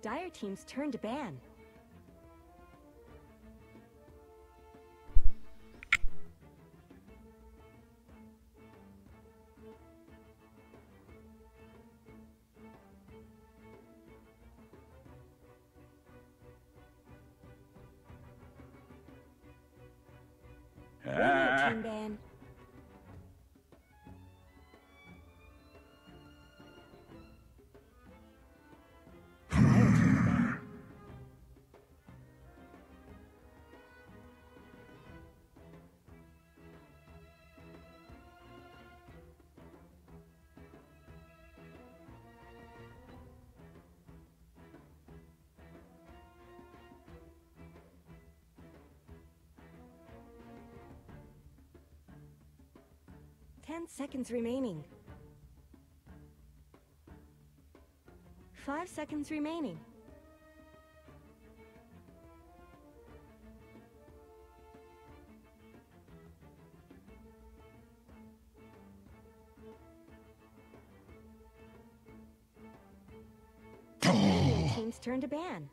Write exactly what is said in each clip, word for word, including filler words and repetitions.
Dire Team's turn to ban. Radiant Team ban. Ten seconds remaining. Five seconds remaining. Radiant Team's turn to ban.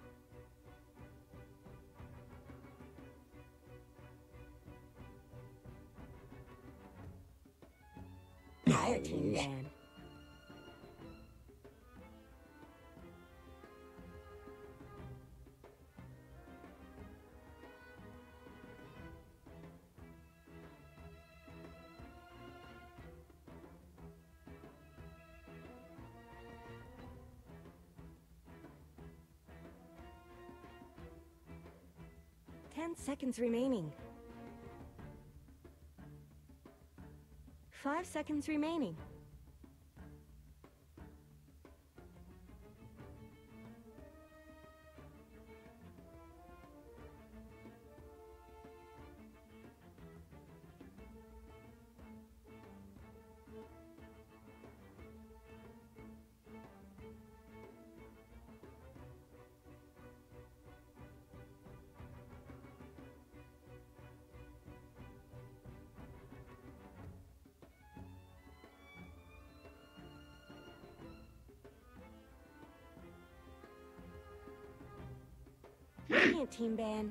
Dire Team ban. Ten seconds remaining. Five seconds remaining. Radiant Team ban.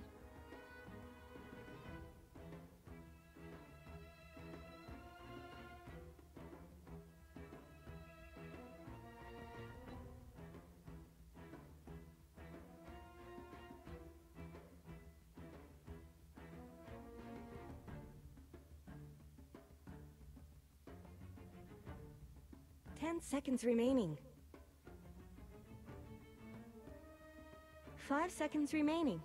Ten seconds remaining. Five seconds remaining.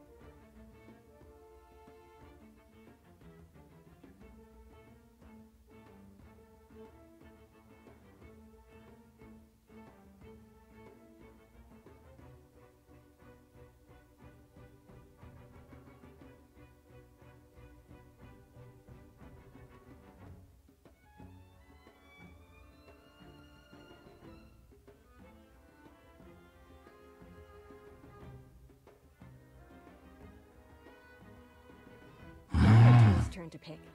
Turn to pick.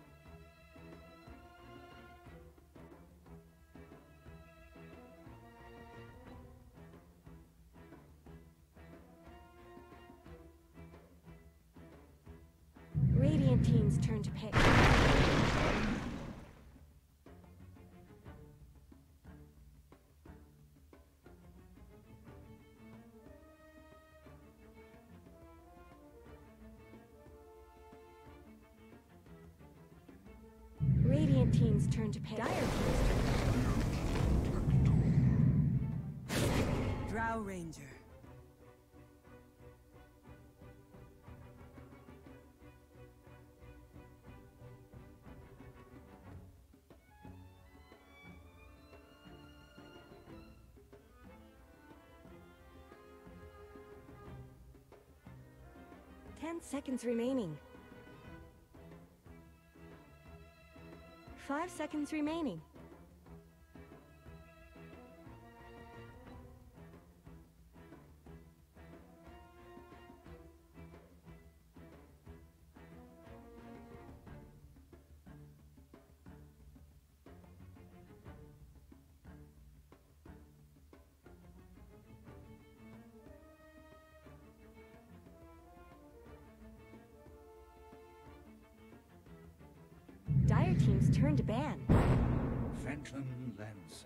Radiant Team's turn to pick. Radiant Team's turn to pick. Dire Team's turn to pick. Drow Ranger. Ten seconds remaining. Five seconds remaining. Dire team's turn to ban. Phantom Lancer.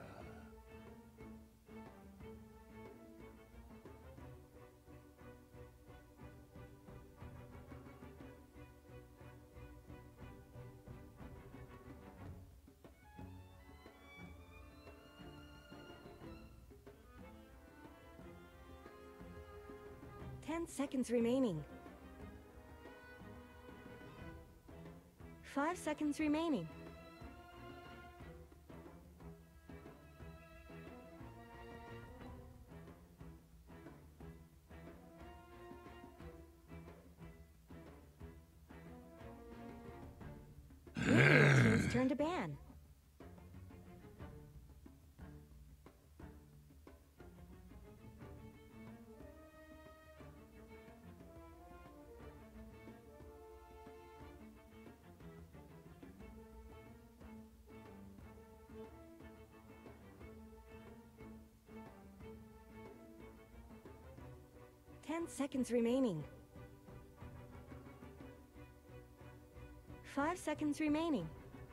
Ten seconds remaining. Five seconds remaining. Radiant team's turn to ban. Ten seconds remaining. Five seconds remaining.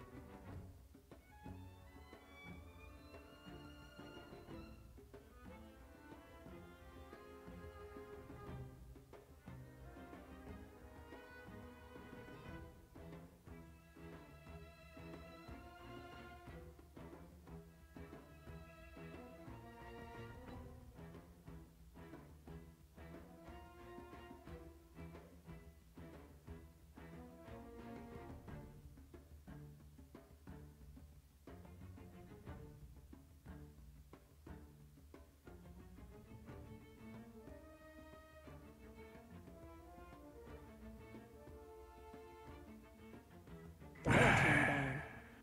Dire team ban.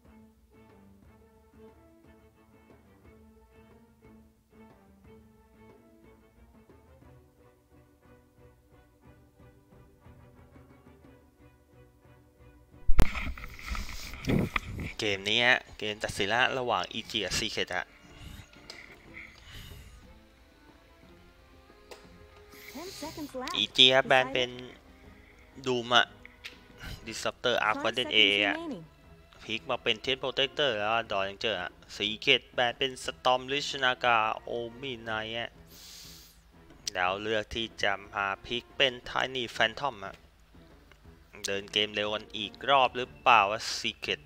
เกมนี้ฮะเกมตัดสินละระหว่าง อี จี กับ Secret ฮะ Ten seconds left. อี จี ครับแบนเป็นดูมอะ Disruptor Arc Five Warden เอ seconds อะ remaining. พลิกมาเป็น Test Protector แล้วดอยังเจออะ Secret แบนเป็น Storm Lich Naga Omi Knight อะแล้วเลือกที่จะมาพลิกเป็น Tiny Phantom อะเดินเกมเร็วกันอีกรอบหรือเปล่าวะ Secret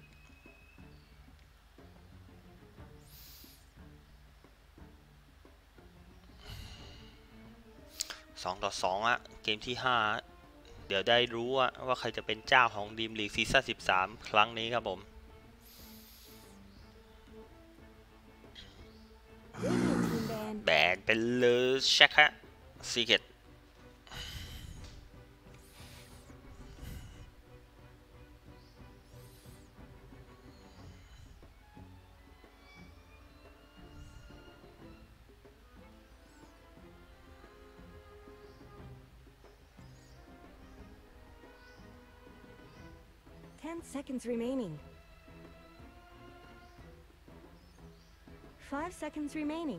สองต่อสองอะเกมที่ห้าเดี๋ยวได้รู้ว่าว่าใครจะเป็นเจ้าของดีมลีกซีซั่นสิบสามครั้งนี้ครับผม Radiant team ban. แบนเป็นเลยแช็คฮะซีเกต Ten seconds remaining. Five seconds remaining.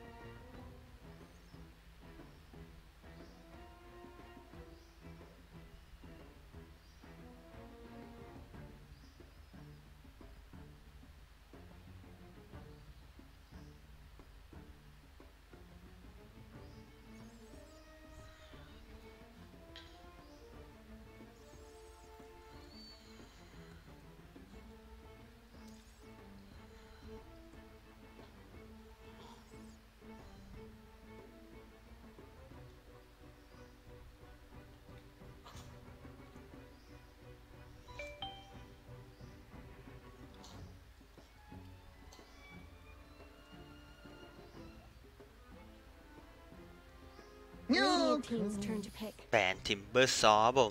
Radiant team's turn to pick. แบนทิมเบอร์ซอครับผม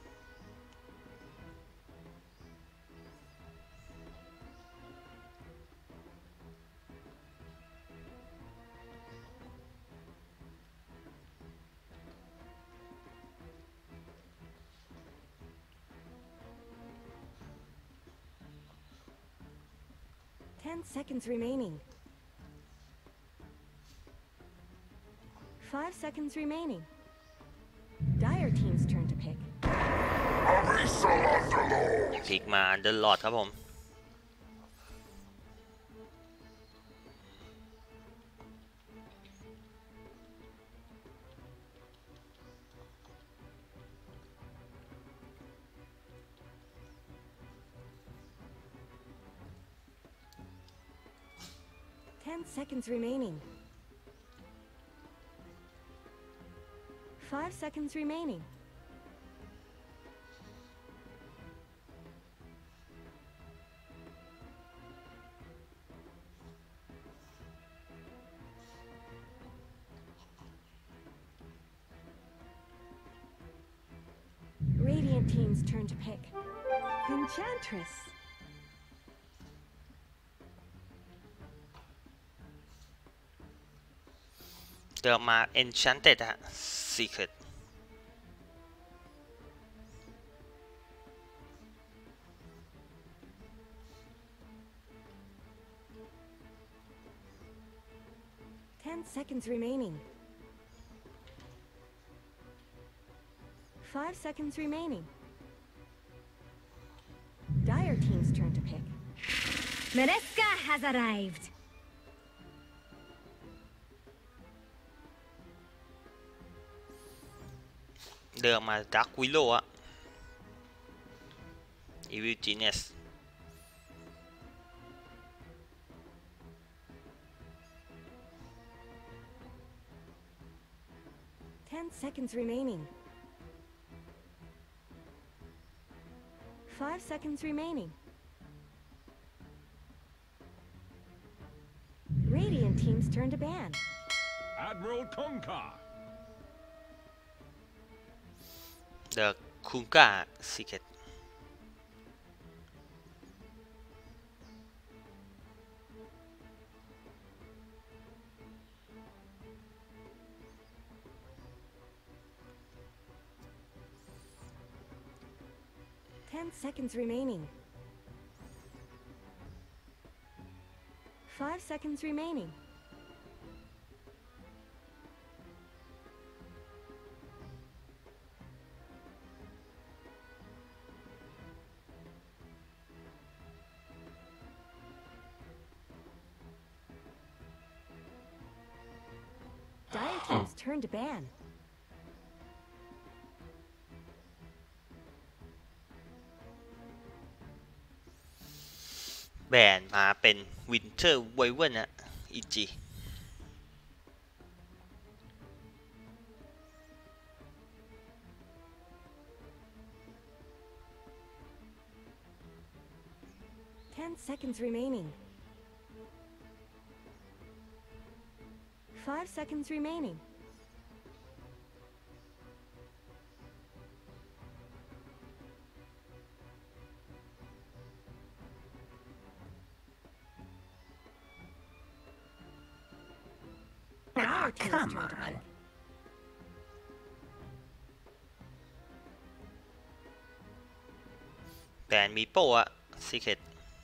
Ten seconds remaining. Five seconds remaining. Dire team's turn to pick. พลิกมาอันเดอร์ลอดครับผม Ten seconds remaining. Five seconds remaining. Radiant team's turn to pick. Enchantress. เดี๋ยวมา Enchanted ฮะ Secret Ten seconds remaining. Five seconds remaining. Dire team's turn to pick. Maresca has arrived. เดินมา Dark Willow อะ Evil Genius Ten seconds remaining. Five seconds remaining. Radiant team's turn to ban. Admiral Kunkka. The Kunkka Secret Ten seconds remaining. Five seconds remaining. Dire team's turn to ban. แบนมาเป็น Winter Wyvern นะ อี จี Ten seconds remaining. Five seconds remaining. Ah, come on. แบนมีโป้อะ Secret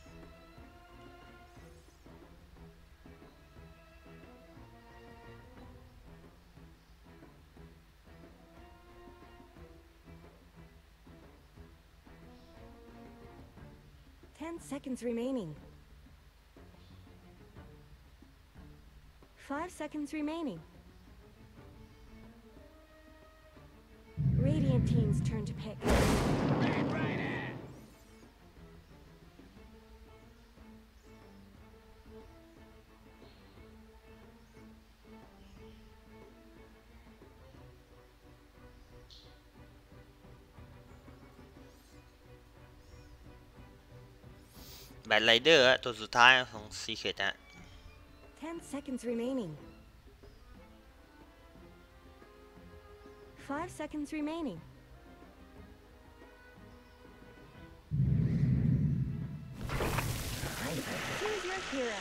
Ten seconds remaining. Five seconds remaining. Radiant team's turn to pick. Bad Rider อะตัวสุดท้ายของ Secret ฮะ Ten seconds remaining. Five seconds remaining. Choose your hero.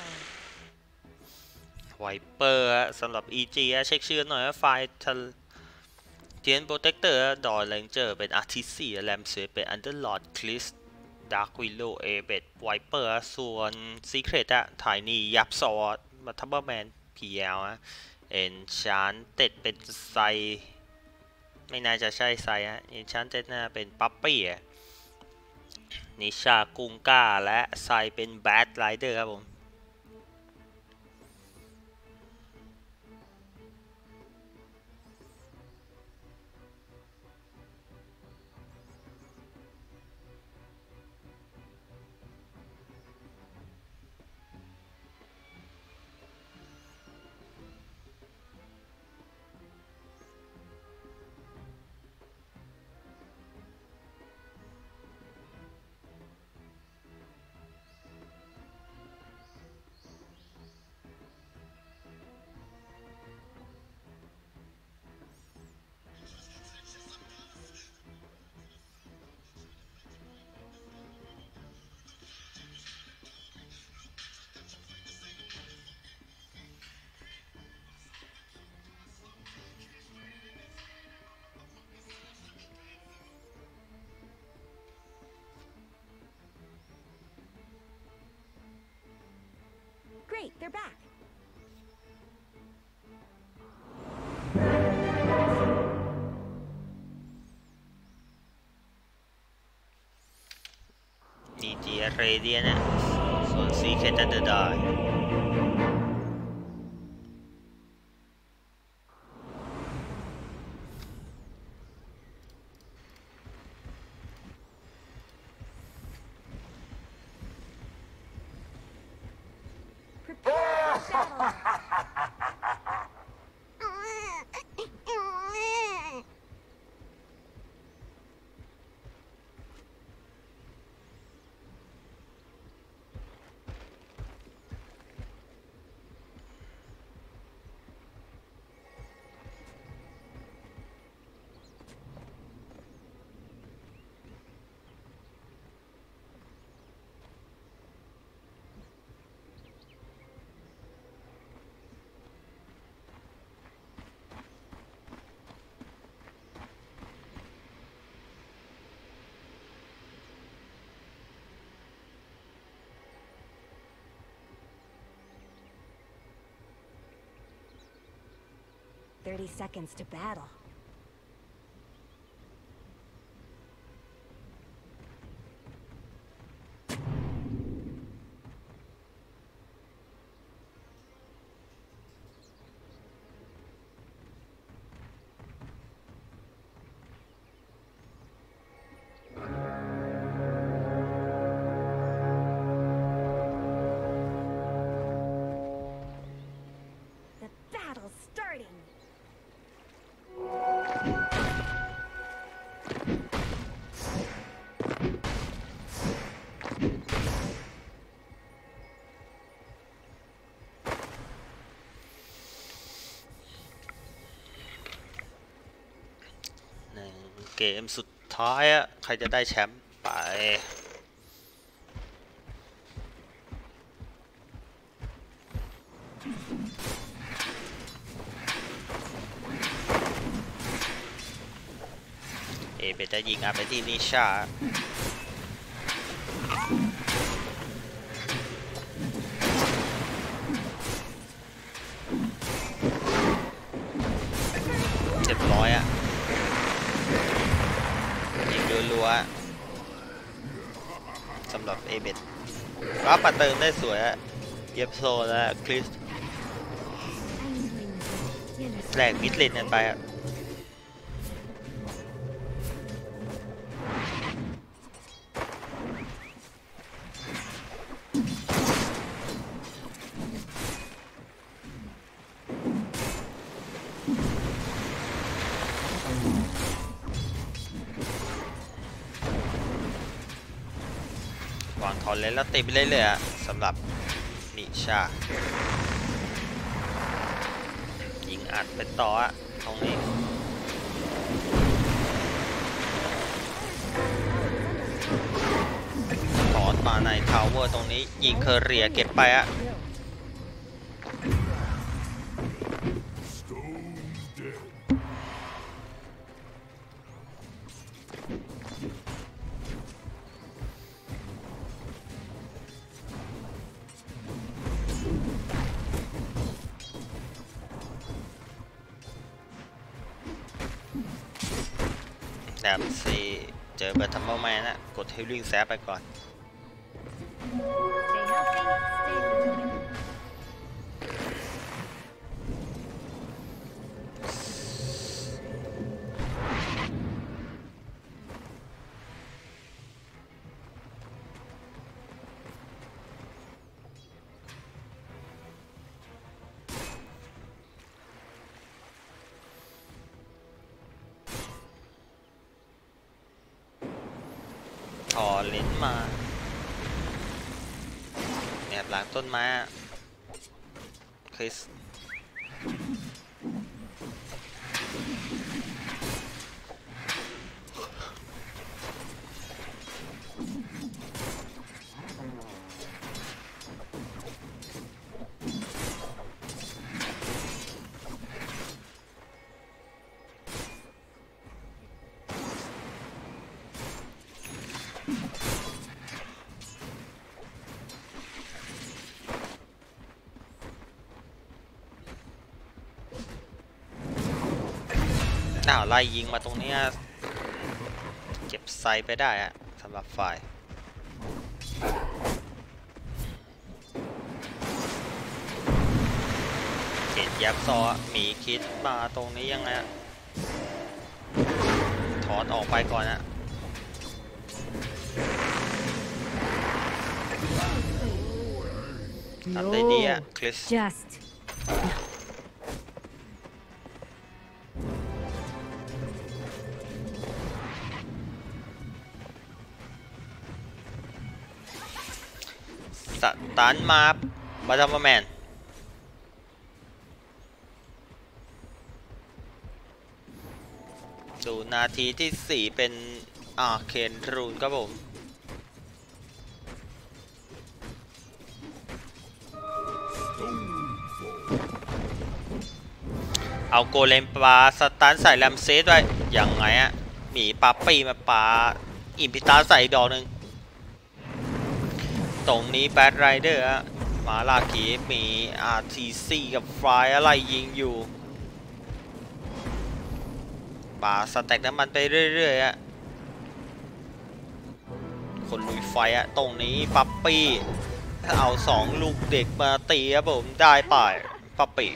Viper อะสำหรับ อี จี อะเช็คชื่อหน่อยว่าไฟล์เทียนโปรเทคเตอร์ดอ Ranger เป็น อาร์ ที ซี แรมเซเป็น Underlord Chris Dark Willow เอ เบด Viper อะส่วน Secret อะถ่ายนี่ยับซอดมาทับเบิลแมน พี แอล อะ Enchanted เป็นไซไม่น่าจะใช่ไซฮะ Enchanted น่าเป็นปั๊ปปี้อะนิชากุงก้าและไซเป็น Bad Rider ครับผม Great, they're back. นี่จีเรเดียนะส่วนซีเคตันเดอร์ได้ Prepare for battle. Thirty seconds to battle. The battle's starting. หนึ่งเกมสุดท้ายอะใครจะได้แชมป์ไปเอเบจะยิงอาไปที่นิชาเจ็บร้อยอะยิงรัวๆสำหรับเอเบรับมาเติมได้สวยอะเย็บโซและคริสแหลกมิดเลนกันไปอะวางทอนเลนแล้วตีไปเรื่อยๆอะสำหรับนิชายิงอัดไปต่ออะตรงนี้ถอนมาในทาวเวอร์ตรงนี้ยิงเคอเรียเก็บไปอะแดมซีเจอเบอร์ทัมเบิลแมนนะกดฮิลลิ่งแซฟไปก่อน Stay healthy, stay moving. ถอเลนมาแอบหลังต้นไม้คริสอ้าวไล่ยิงมาตรงนี้เก็บไซไปได้อะสำหรับฝ่ายเห็นยับซอหมีคิดมาตรงนี้ยังไงถอนออกไปก่อนนะทำได้ดีอะคริส Just สตันมาบัตเตอร์แมนดูนาทีที่สี่เป็นอ่าเคนรูนครับผมเอาโกเลมปลาสตันใส่แรมเซสไว้ยังไงอะหมีปลาปีมาปลาอิมพิตาใส่ดอกหนึ่งตรงนี้แบทไรเดอร์มาลากีมี อาร์ ที ซี กับไฟอะไรยิงอยู่ป่าสแต็กน้ำมันไปเรื่อยๆอะคนลุยไฟอะตรงนี้ปั๊ปปี้เอาสองลูกเด็กมาตีครับผมได้ไปปั๊ปปี้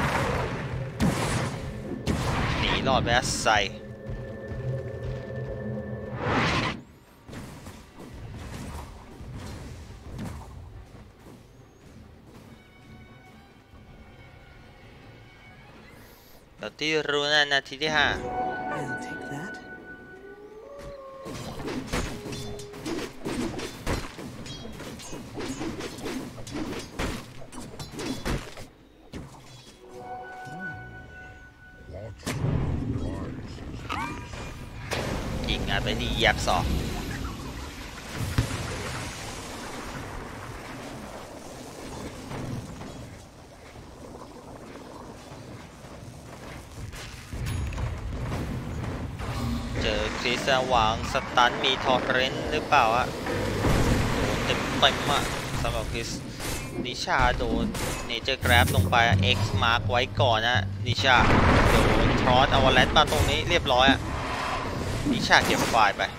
หนีรอดไปใส่แล้วที่รู้นะนาทีที่ห้า I'll take that. ยิงงานไปที่แยบสองเจอคริสวางสตันมีทอร์เรนหรือเปล่าอะโดนเต็มเต็มอะสำหรับคริสนิชาโดนเนเจอร์แกร็บลงไป X มาร์กไว้ก่อนนะนิชาโดนทรอสอวาแลนซ์มาตรงนี้เรียบร้อยอะนิชาเก็บไฟล์ไป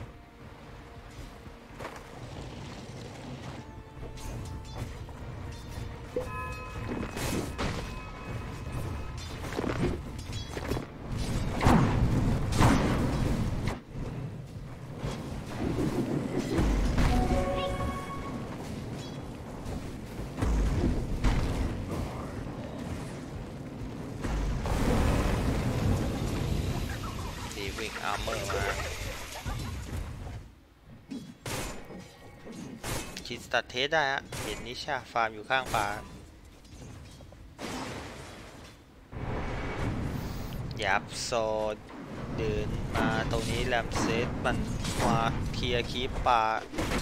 วิ่งอาร์เมอร์มาคิดสตัดเทสได้ฮะเห็นนิชาฟาร์มอยู่ข้างป่ายับโซดเดินมาตรงนี้แรมเซสมันมาเคลียร์คีปป่า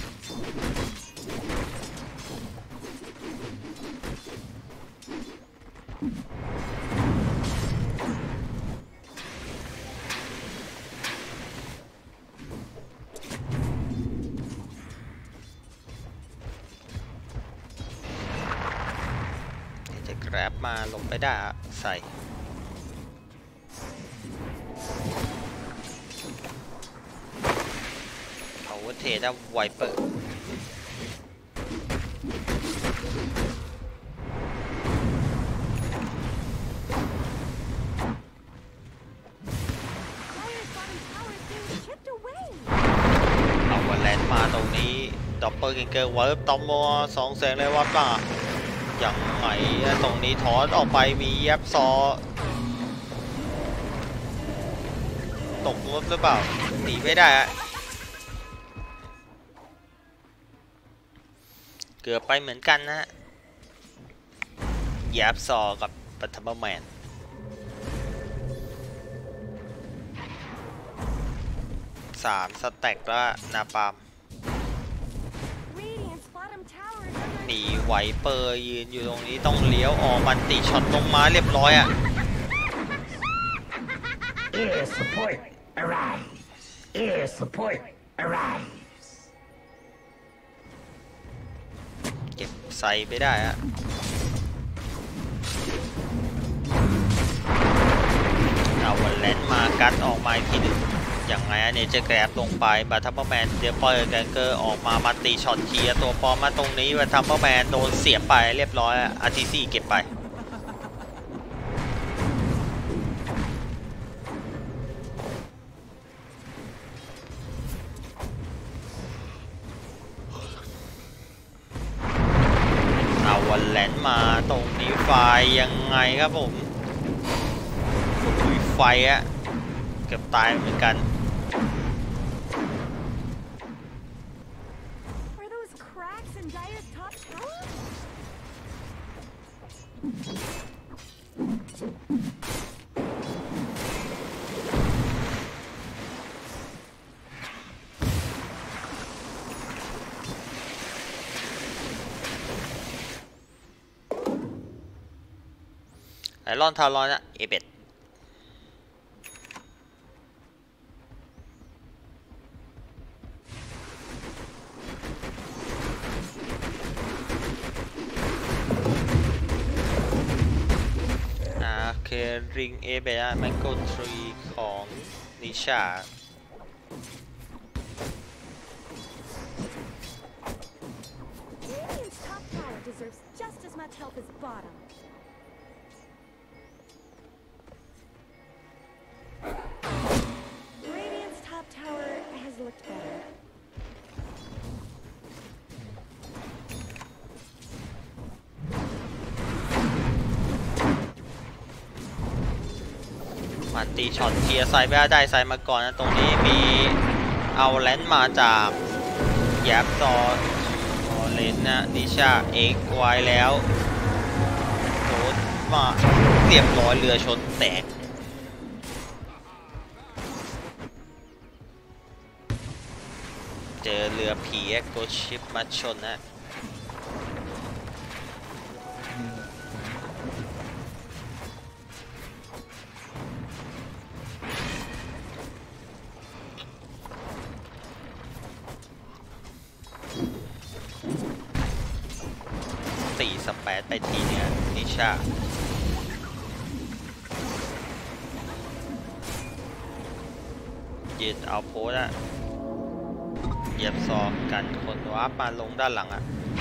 แกร็บมาลงไปได้ใส่เอาวัตเทได้ไวเปอร์เอาวันแลนด์มาตรงนี้ด็อปเปอร์กิงเกอร์เวิร์บตอมมัวสองแสงเลยวัดป่ะอย่างไงตรงนี้ถอนออกไปมีแยบซอตกรถหรือเปล่าหนีไม่ได้อะเกือบไปเหมือนกันนะแยบซอกับปัทมแมนสามสแต็กแล้วนาปามหนีไวเปอร์ยืนอยู่ตรงนี้ต้องเลี้ยวออกมันติช็อตลงมาเรียบร้อยอ่ะ Air support arrives. Air support arrives. เก็บใส่ไปได้อ่ะนเอาวันแลนด์มากัดออกมาอีกทีหนึ่งอย่างไงอันนี้จะแกร็บลงไปบัตทัมเบอร์แมนเดี๋ยวปล่อยแกงเกอร์ออกมามาตีช็อตเคลียร์ตัวปอมมาตรงนี้บัตทัมเบอร์แมนโดนเสียบไปเรียบร้อยอาร์ทีซีเก็บไปเอาวันแลนด์มาตรงนี้ไฟยังไงครับผมคุยไฟอะเกือบตายเหมือนกันไอรอนทารอนอะเอเบดเคริงเอเบะแมงโกทรีของนิชา Radiant's top tower deserves just as much help as bottom. Radiant's top tower has looked better. มันตีช็อตเคลียร์ไซด์ไม่ได้ไซด์มาก่อนนะตรงนี้มีเอาแลนด์มาจากแยบซอเลนนะนิชาเอ็กไว้แล้วโดนมาเรียบร้อยเรือชนแตกเจอเรือผีแอคโกชิปมาชนนะสี่สเปซไปทีเนี้ยนิชายืนเอาโพสอะเหยียบซอกกันคนวาร์ปมาลงด้านหลังอะ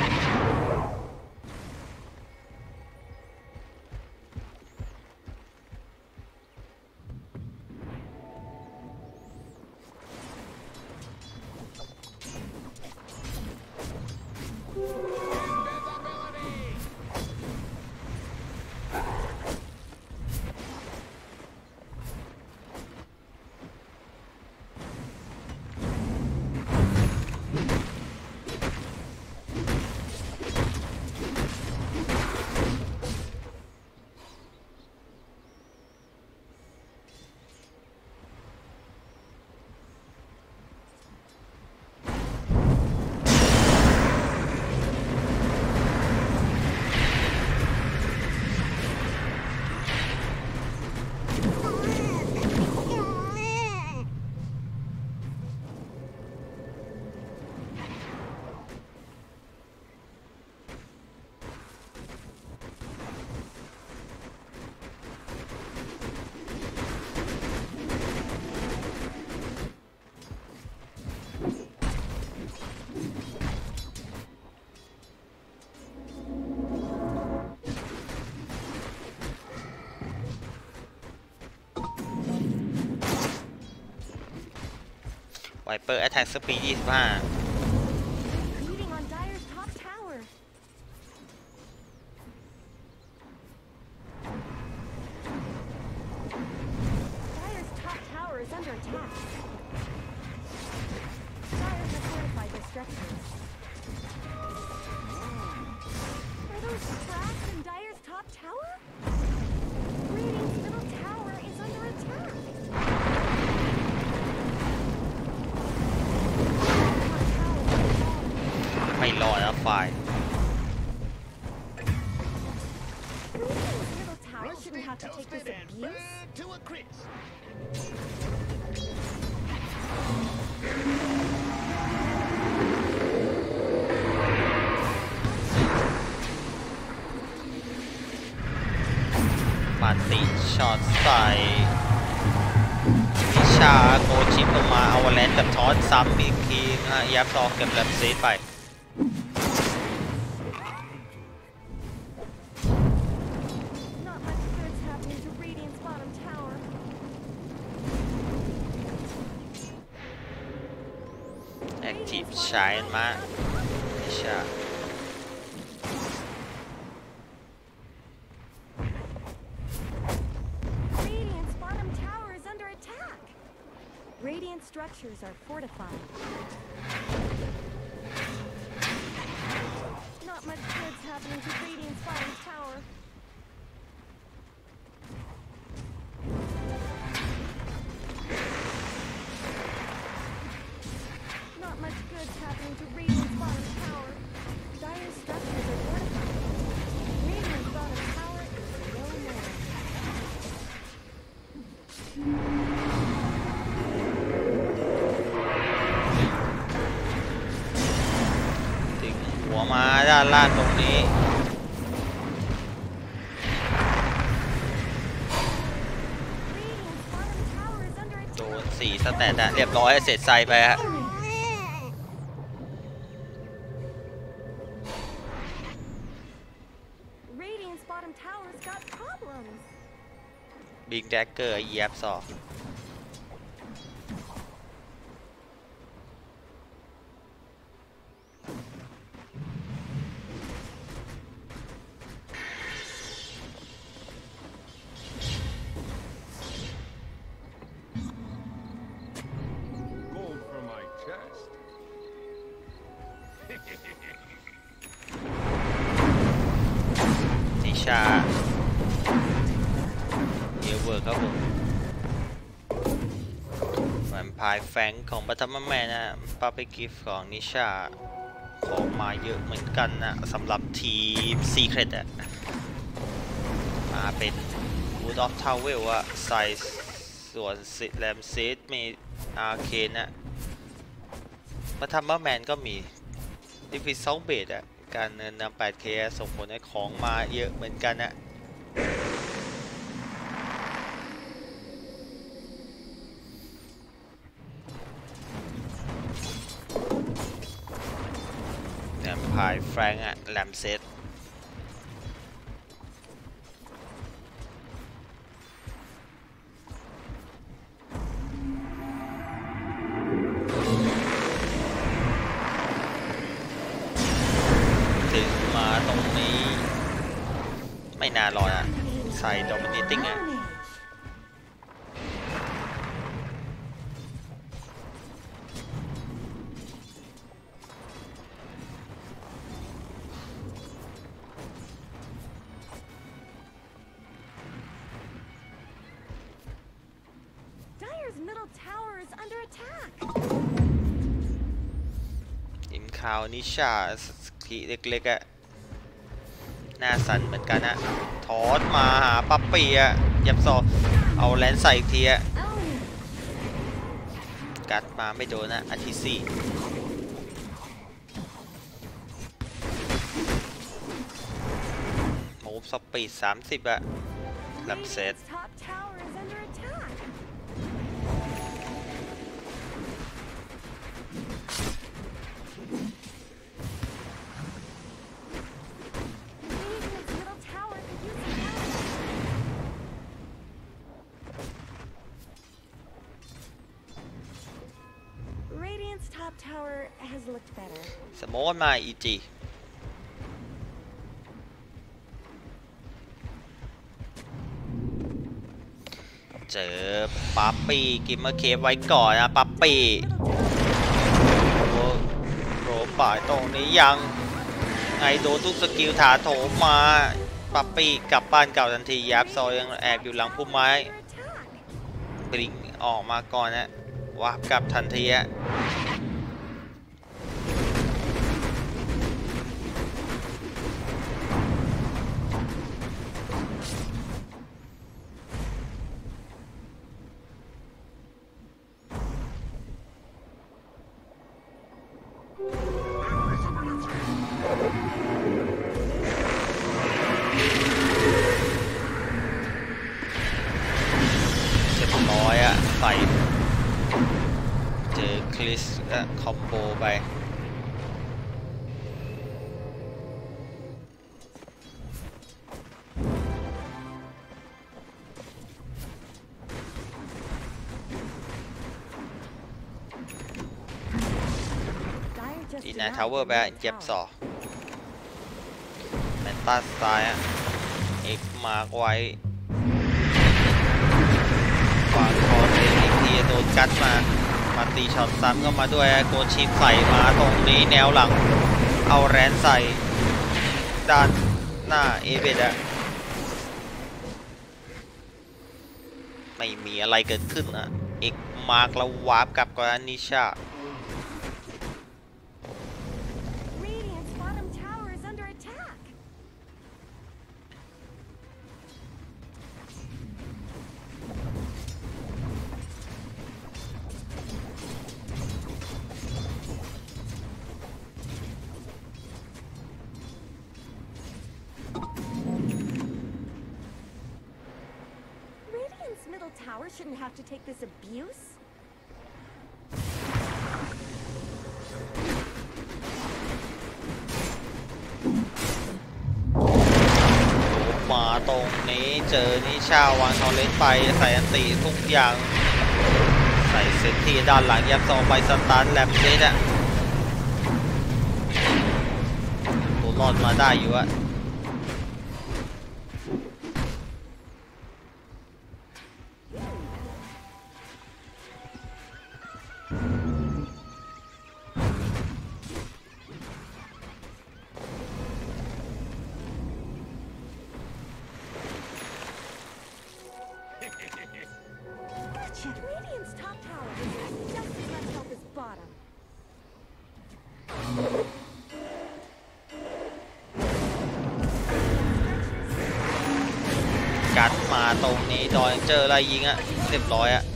ไวเปอร์แอทแทกสปีดยี่สิบห้า Beating on Dire's top tower. Dire's top tower is under attack. Dire has fortified their structures. Are those cracks in Dire's top tower? Radiant's middle tower is under attack. ไม่รอดแล้วฝ่าย Radiant's middle tower shouldn't have to take this abuse. To a crisp. มาติช็อตใส่ชาโกชิปลงมาเอาแลนกับทอสซ้ำอีกทีนะฮะยับซอกเก็บแลมเซตไปแอคทีฟใช้มานิชา Radiant structures are fortified. Not much good's happening to Radiant's bottom tower. Not much good's happening to Radiant's bottom tower. Dire structures are fortified. Radiant's bottom tower is no more. หัวมาด้านล่างตรงนี้โดนสี่สแตทอะเรียบร้อยเสร็จไซไปฮะบิ๊กแดกเกอร์เหยียบศอกนิชาเอเวอร์ครับผมแวมไพร์แฟงของบัตเตอร์แมนนะปาเปกิฟของนิชาของมาเยอะเหมือนกันนะสำหรับทีมซีเครตอะมาเป็นวูดออฟทาวเวลอะไซส์ส่วนซิแลมซีดมีอาร์เคนนะบัตเตอร์แมนก็มีดิฟิซซอลเบดอะการเนินนำ แปดเค ส่งผลให้ของมาเยอะเหมือนกันนะแลมพายแฟรงค์อะแลมเซตมาตรงนี้ไม่นานรอนะใส่โดมินิติ้งอ่ะทีมข่าวนิชาทีเล็กๆอ่ะหน้าสันเหมือนกันนะถอนมาหาปั๊ปปี้อ่ะยับซอเอาแลนใส่อีกทีอ่ะกัดมาไม่โดนนะอาทิซี่มูฟสปีดสามสิบอ่ะลำเซตสโมนมาอีจีเจอปั๊ปปี้กิมเมอร์เคฟไว้ก่อนนะปั๊ปปี้โรป่ายตรงนี้ยังไงโดนทุกสกิลถาโถมมาปั๊ปปี้กลับบ้านเก่าทันทียับซอยยังแอบอยู่หลังพุ่มไม้ปลิงออกมาก่อนนะวาร์ปกลับทันทีอะ ใส่ลิสก็คอมโบไป Dire just ที denied นา the ทาวเวอร์ไป middle เจ็บ tower. สอกแมนตัสตายอะเอกมาร์กไว้วางคอเทนอีกทีโดนกัดมามาตีช็อตซ้ำก็มาด้วยโกชิปใส่มาตรงนี้แนวหลังเอาแรนใส่ด้านหน้าเอเบดอะไม่มีอะไรเกิดขึ้นอะเอกมาร์กแล้ววาร์ปกลับกับนิชา Radiant's bottom tower is under attack. Radiant's middle tower shouldn't have to take this abuse. มาตรงนี้เจอนิชาวางทอเลนไปใส่อันตีทุกอย่างใส่เซตที่ด้านหลังยับซองไปสตาร์ทแลมเซตอะตัวรอดมาได้อยู่อะ Radiant's top tower is just as much help as bottom. กัดมาตรงนี้ดอยเจออะไรยิงอะเรียบร้อยอะ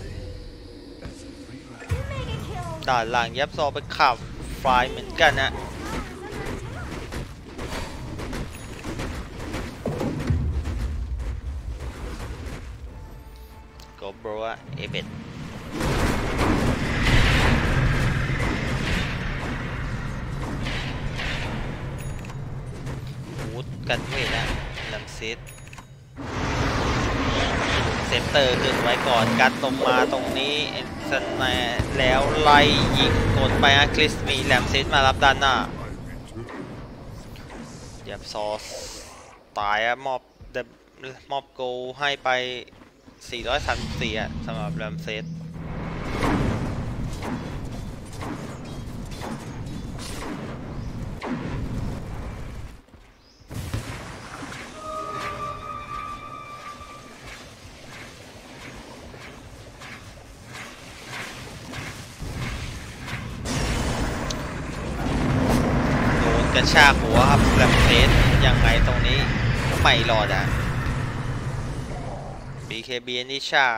Mega kill. ด้านหลังยับซองไปขับไฟเหมือนกันนะ ก็บรัวเอเบดวูดกันเวทนะลัมซิดเซนเตอร์ขึ้นไว้ก่อนกัดตรงมาตรงนี้เอ็นซันแนแล้วไล่ยิงกดไปอาคริสมีแลมซิดมารับด้านหน้าเดี๋ยวซอสตายอะมอบมอบโกให้ไปสี่ร้อยสามสิบสี่ อ่ะสำหรับแรมเซสโดนกระชากหัวครับแรมเซสยังไงตรงนี้ไม่รอดอ่ะบี เค บี นิชา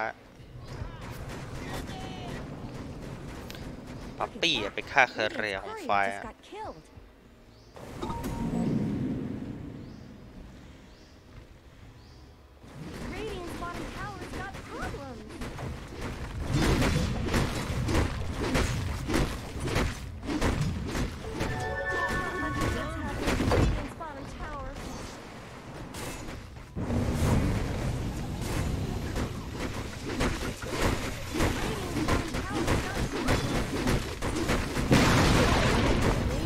ปั๊ปปี้ไปฆ่าเคอร์เรียของไฟ Radiant's อะ just got killed. Radiant's bottom tower's got problems. Not much good's happening to Radiant's bottom tower. Radiant's bottom tower's got problems.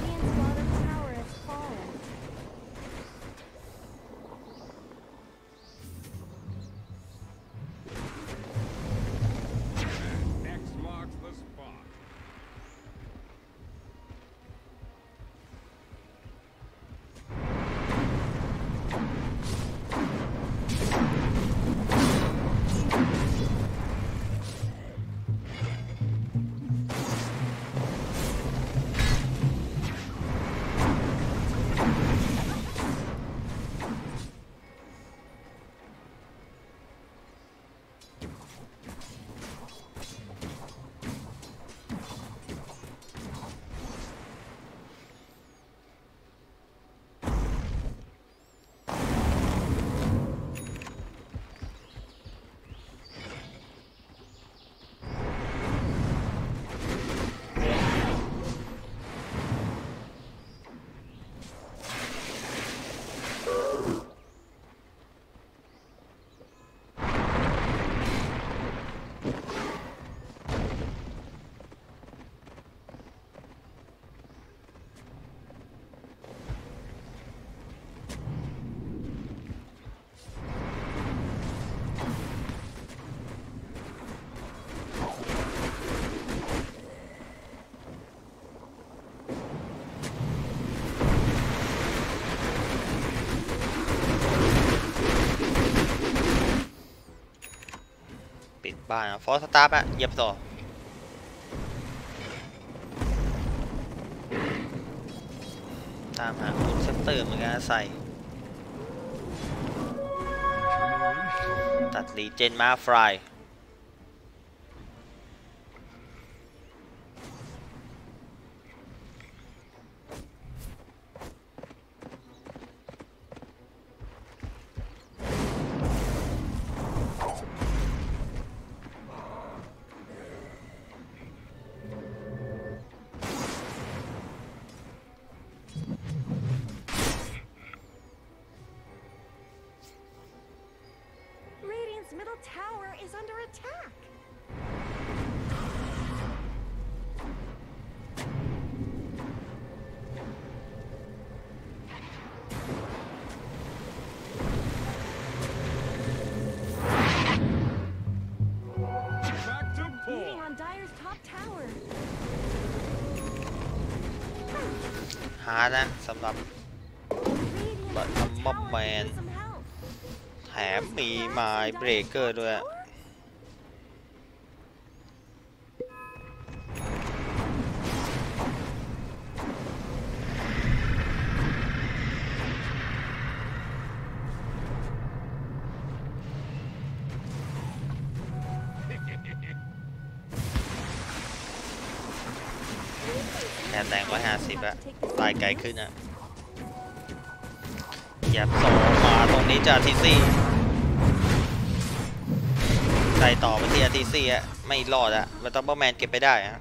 บ้านฟอสตาร์ปอะเหยียบต่อตามหาคุณเซปเตอร์เหมือนกันใส่ตัดรีเจนมาฟราย Middle tower is under attack. Back to Beating four. on Dire's top tower. หานะสำหรับ Radiant's But middle I'm a tower man. needs some help. แถมมีไม้เบรกเกอร์ด้วย แค่แรงร้อยห้าสิบอะตายไกลขึ้นอะเหยียบโซมาตรงนี้จะทีซี่ใส่ต่อไปที่อาทีซี่อะไม่รอดอะมันต้องเบอร์แมนเก็บไปได้อะ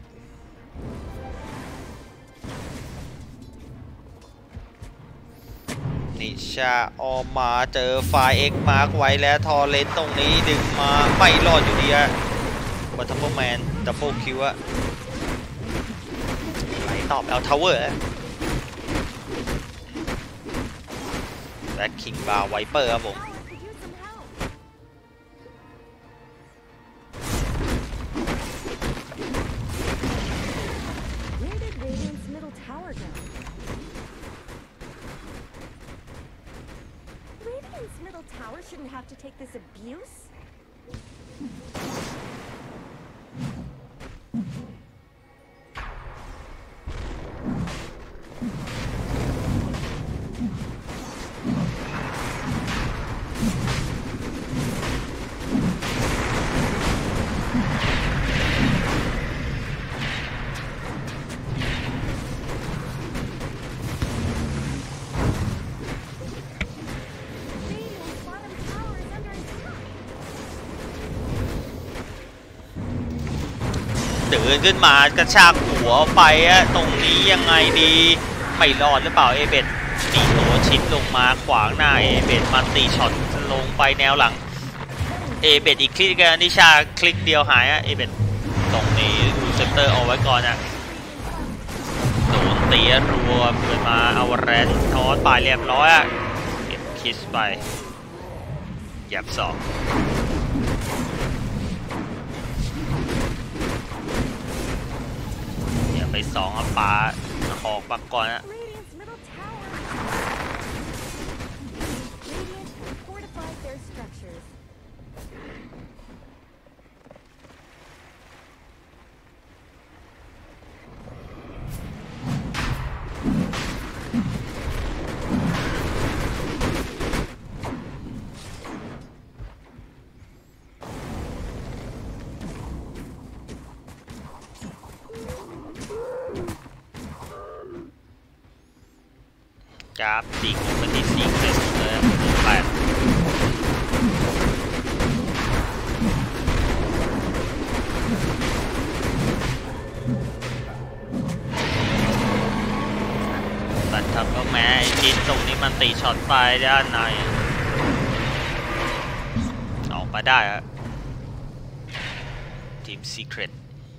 นิชาออมมาเจอไฟเอ็กมาร์กไว้แล้วทอเลนตรงนี้ดึงมาไม่รอดอยู่ดีอะบัตเตอร์แมนดับเบิลคิวอะไหลตอบเอาทาวเวอร์แบ็คคิงบาร์ไวเปอร์ครับผม Tower could use some help. Where did Radiant's middle tower go? Radiant's middle tower shouldn't have to take this abuse. Radiant's bottom tower is under attack. เดินขึ้นมากระชากหัวไปอะตรงนี้ยังไงดีไม่รอดหรือเปล่าเอเบดตีตัวชิดลงมาขวางหน้าเอเบดมันตีช็อตลงไปแนวหลังเอเบดอีกคลิกกันนิชาคลิกเดียวหายอะเอเบดตรงนี้ดูเซปเตอร์เอาไว้ก่อนอะโดนตีรัวเปิดมาเอาแรนทอสไปเรียบร้อยอะเก็บคิสไปหยับสองไปสองเอาปาออกมาก่อนนะ Radiant's middle tower. Radiant have fortified their structures. กราฟดิ่งลงไปที่สี่เซนเลยแปดตัดทับก็แม้ไอ้จินตรงนี้มันตีช็อตไปด้านในออกมาได้อะทีมซีเครต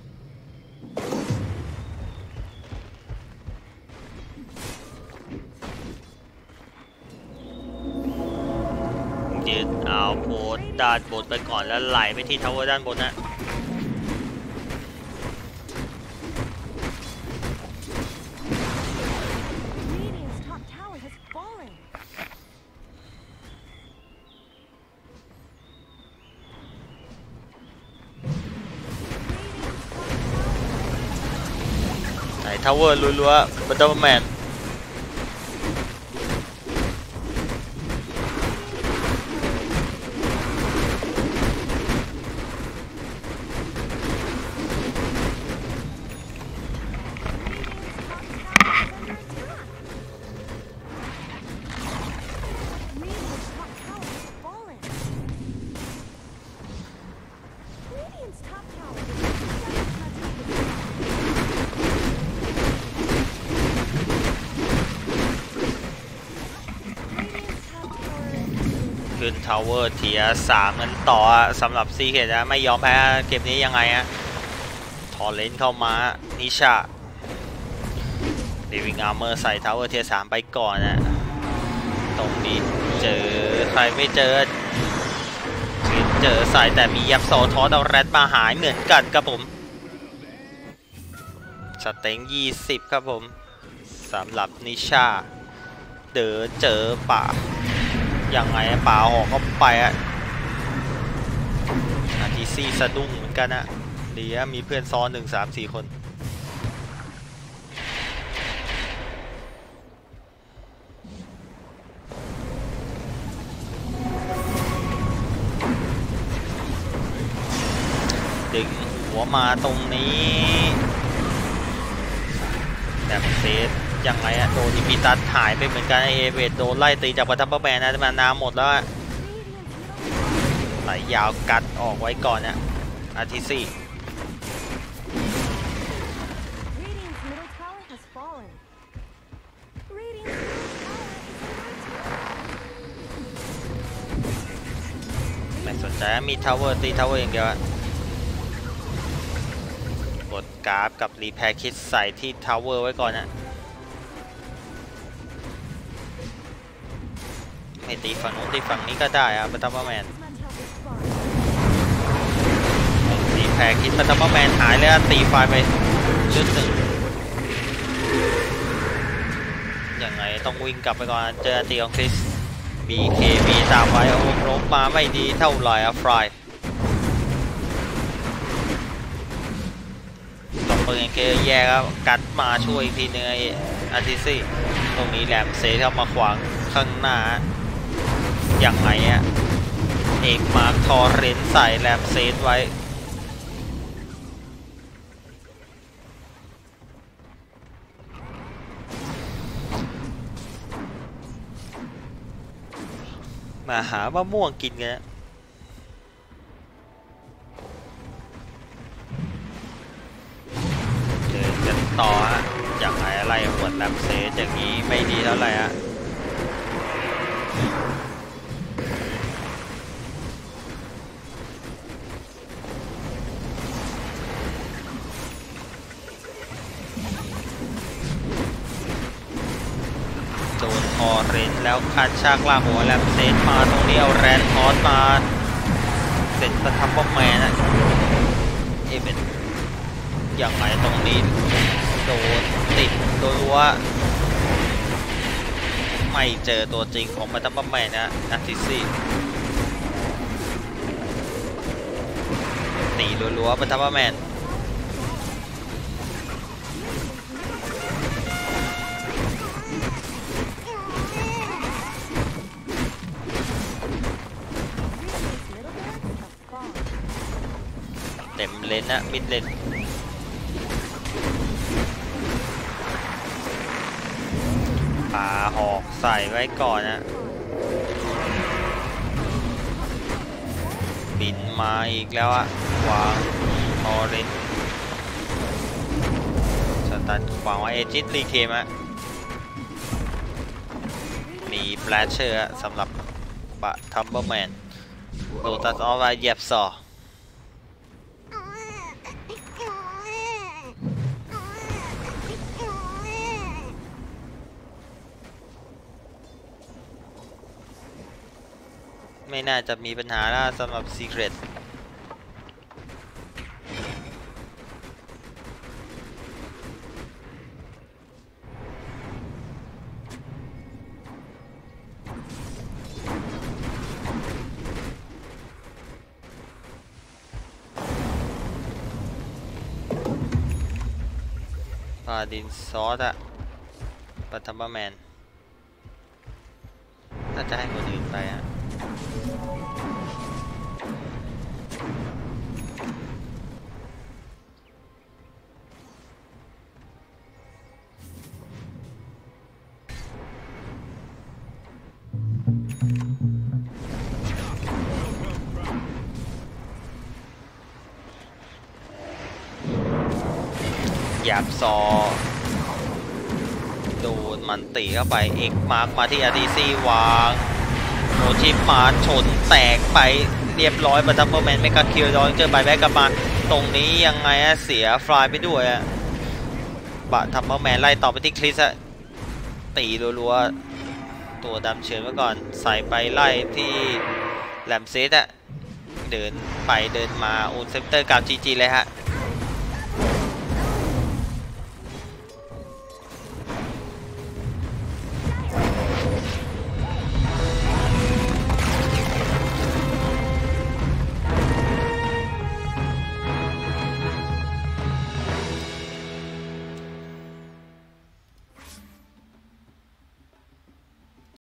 ยืดเอาโพสด้านบนไปก่อนแล้วไหลไปที่ทาวเวอร์ด้านบนนะ Radiant's top tower has fallen. เทาวเวอร์รัวๆบัตเตอร์แมนขึ้นทาวเวอร์เทียสามกันต่อสำหรับซีเคทนะไม่ยอมแพ้เกมนี้ยังไงอะทอร์เรนต์เข้ามานิชาดิวิงอาร์เมอร์ใส่ทาวเวอร์เทียสามไปก่อนนะตรงนี้เจอใครไม่เจอเจอใส่แต่มียับโซทอสเอาแรดมาหายเหมือนกันครับผมสเต็งยี่สิบครับผมสำหรับนิชาเดินเจอป่ายังไงป่าหอกเข้าไปอะอาทิซี่สะดุ้งเหมือนกันนะดีอะมีเพื่อนซ้อนหนึ่งสามสี่คนดึงหัวมาตรงนี้แบบเซฟยังไงอะโดนอิมิตัสหายไปเหมือนกันเอเวดโดนไล่ตีจากบัตเตอร์แมนนะมานาหมดแล้วไหลยาวกัดออกไว้ก่อนนะอาทิซี่ไม่สนใจมีทาวเวอร์ตีทาวเวอร์อย่างเดียวกดกราฟกับรีแพร์คิดใส่ที่ทาวเวอร์ไว้ก่อนนะไม่ตีฝั่งนู้นตีฝั่งนี้ก็ได้อะบัตเตอร์แมนตีแพร์คิดบัตเตอร์แมนหายแล้วตีไฟไปชุดหนึ่งยังไงต้องวิ่งกลับไปก่อนเจอตีของคริส บี เค บี ตามไว้โอ้ลบมาไม่ดีเท่าไหร่อะฟรายต้องเปิดเกย์แย่ครับกัดมาช่วยอีกทีนึงไอ้อาทิซี่ตรงนี้แหลมเซเข้ามาขวางข้างหน้าอย่างไงอะเอกมาร์คทอร์เรนใส่แลมเซตไว้มาหามะม่วงกินกันเดินกันต่อฮะอย่างไรอะไรหวดแลมเซตอย่างนี้ไม่ดีเท่าไหร่ฮะโดนทอร์เรนแล้วคัดชากลากหัวแลมเซตมาตรงนี้เอาแรนทอสมาเสร็จประทับป้อมแมนนะเอเวนอย่างไรตรงนี้โดนติดโดนรั้วไม่เจอตัวจริงของประทับป้อมแมนนะอาทิซี่ตีรัวๆประทับป้อมแมนเต็มเลนนะมิดเลนปาหอกใส่ไว้ก่อนนะบินมาอีกแล้วอะวางทอร์เรนสตันขวางไว้เอจิตรีเคมอะมีแฟลชเชอร์สำหรับปะทัมเบอร์แมนโดตัสออฟไว้เย็บซอไม่น่าจะมีปัญหาแล้วสำหรับ Secret เปาดินซอสอะปัทมาแมนน่าจะให้คนอื่นไปอะหยาบซอโดนมันตีเข้าไปเอกมาร์กมาที่ อาร์ ที ซี วางโนชิปมาชนแตกไปเรียบร้อยบัตเตอร์แมนไม่กล้าคิวดอนเจอใบแบ็กกลับมาตรงนี้ยังไงอะเสียฟลายไปด้วยอะบัตเตอร์แมนไล่ต่อไปที่คริสอะตีรัวๆตัวดำเชิญไว้ก่อนใส่ไปไล่ที่แลมเซตอะเดินไปเดินมาอูนเซปเตอร์กับจีจีเลยฮะ